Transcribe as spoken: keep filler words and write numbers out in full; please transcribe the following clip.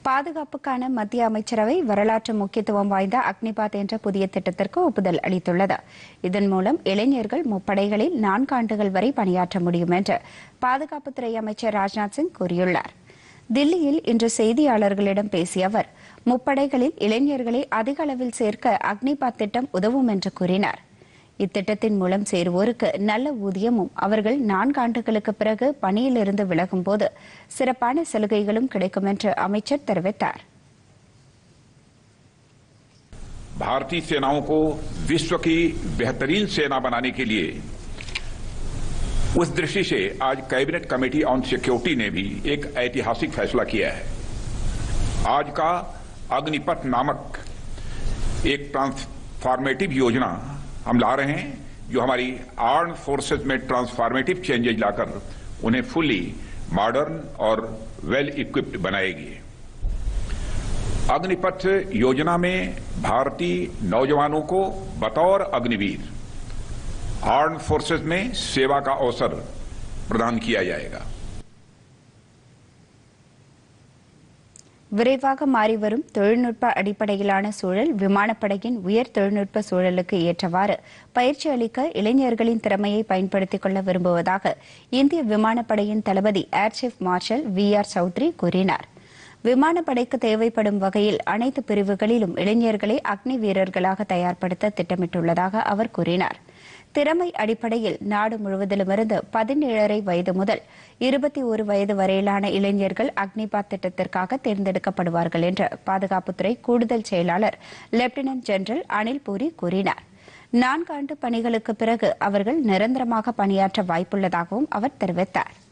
பாதுகாப்புக்கான மத்திய அமைச்சரவை வரலாற்று முக்கியத்துவம் வாய்ந்த அக்னிபாத் என்ற புதிய திட்டத்திற்கு ஒப்புதல் அளித்துள்ளது. இதன் மூலம் இளைஞர்கள் முப்படைகளில் நான்காண்டுகள் வரை பணியாற்ற முடியும் என்று பாதுகாப்புத்துறை அமைச்சர் ராஜ்நாத் சிங் கூறியுள்ளார். தில்லியில் இன்று செய்தியாளர்களிடம் பேசிய அவர், முப்படைகளில் இளைஞர்களை அதிக அளவில் சேர்க்க அக்னிபாத் திட்டம் உதவும் என்று கூறினார். இத்திட்டத்தின் மூலம் சேருவோருக்கு நல்ல ஊதியமும் அவர்கள் நான்காண்டுகளுக்கு பிறகு பணியிலிருந்து விலகும் போது சிறப்பான சலுகைகளும் கிடைக்கும் என்று அமைச்சர் தெரிவித்தார். भारतीय सेनाओं को विश्व की बेहतरीन सेना बनाने के लिए उस दृष्टि से आज कैबिनेट कमेटी ऑन सिक्योरिटी ने भी एक ऐतिहासिक फैसला किया है. आज का अग्निपथ नामक एक ट्रांसफॉर्मेटिव योजना हम ला रहे हैं, जो हमारी आर्म फोर्सेस में ट्रांसफॉर्मेटिव चेंजेज लाकर उन्हें फुली मॉडर्न और वेल इक्विप्ड बनाएगी. अग्निपथ योजना में भारतीय नौजवानों को बतौर अग्निवीर आर्म फोर्सेस में सेवा का अवसर प्रदान किया जाएगा. விரைவாக மாறிவரும் தொழில்நுட்ப அடிப்படையிலான சூழல் விமானப்படையின் உயர் தொழில்நுட்ப சூழலுக்கு ஏற்றவாறு பயிற்சி அளிக்க இளைஞர்களின் திறமையை பயன்படுத்திக் கொள்ள விரும்புவதாக இந்திய விமானப்படையின் தளபதி air chief marshal V R Chaudhari கூறினார். விமானப்படைக்கு தேவைப்படும் வகையில் அனைத்து பிரிவுகளிலும் இளைஞர்களை அக்னி வீரர்களாக தயார்படுத்த திட்டமிட்டுள்ளதாக அவர் கூறினார். திறமை அடிப்படையில் நாடு முழுவதிலுமிருந்து பதினேழரை வயது முதல் இருபத்தி ஒரு வயது வரையிலான இளைஞர்கள் அக்னிபாத் திட்டத்திற்காக தேர்ந்தெடுக்கப்படுவார்கள் என்று பாதுகாப்புத்துறை கூடுதல் செயலாளர் லெப்டினன்ட் ஜெனரல் அனில் பூரி கூறினார். நான்காண்டு பணிகளுக்கு பிறகு அவர்கள் நிரந்தரமாக பணியாற்ற வாய்ப்புள்ளதாகவும் அவர் தெரிவித்தார்.